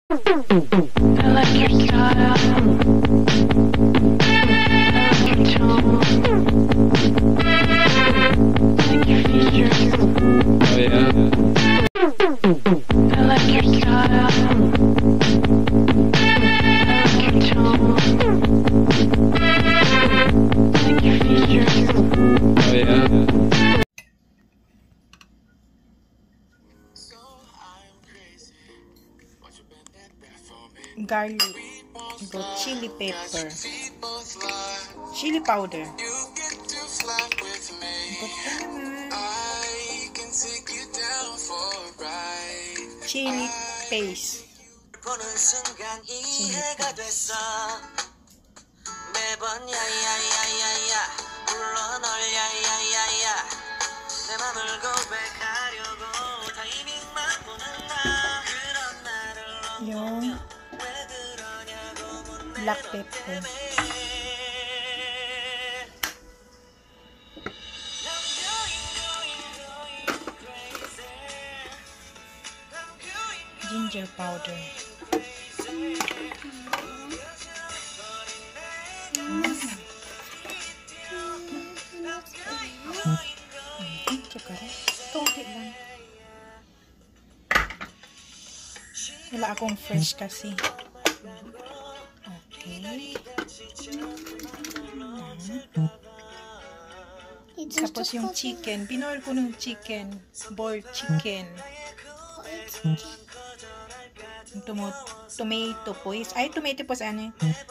I like your style. I like your tone. I like your features. Oh yeah. I like your style. I like your tone. I like your features. Oh yeah. Garlic, got chili pepper, chili powder. Got pa naman. Chili paste. Chili paste. Yung black pepper. Ginger powder. Konti lang. Wala akong fresh kasi. Okay. Tapos yung chicken. Pinoil ko ng chicken. Boiled chicken. Tomato paste. Ay, tomato paste ano?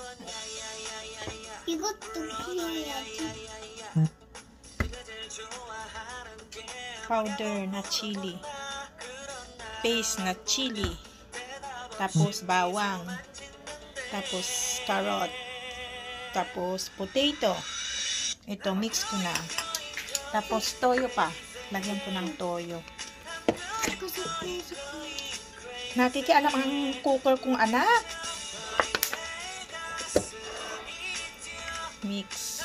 Powder na chili. Paste na chili. Tapos bawang. Tapos carrot. Tapos potato. Ito, mix ko na. Tapos toyo pa. Lagyan ko ng toyo. Nakikialam ang cooker kong anak. Mix.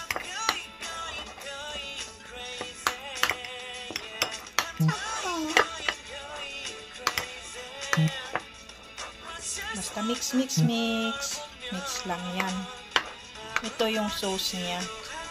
Basta mix, mix, mix. Mix lang yan. Ito yung sauce niya.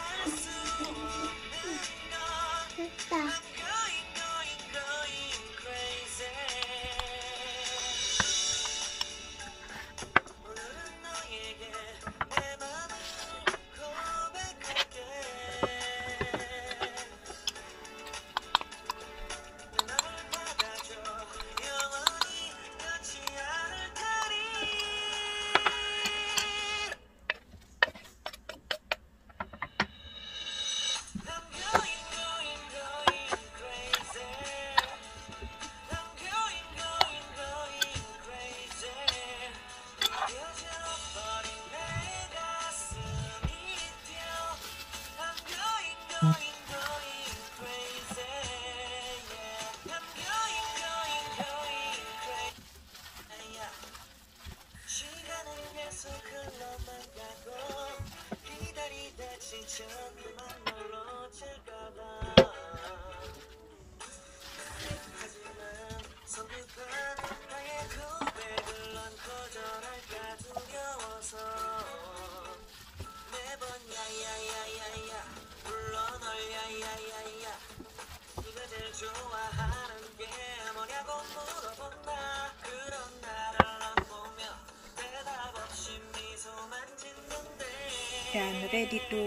Yan, ready to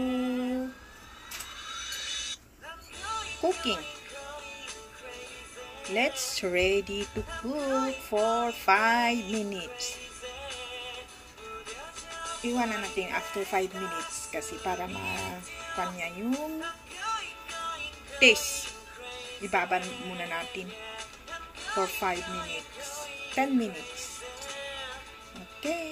cooking. Let's ready to cook for 5 minutes. Iwan na natin after 5 minutes kasi para makanya yung taste. Ibaban muna natin for 5 minutes. 10 minutes. Okay.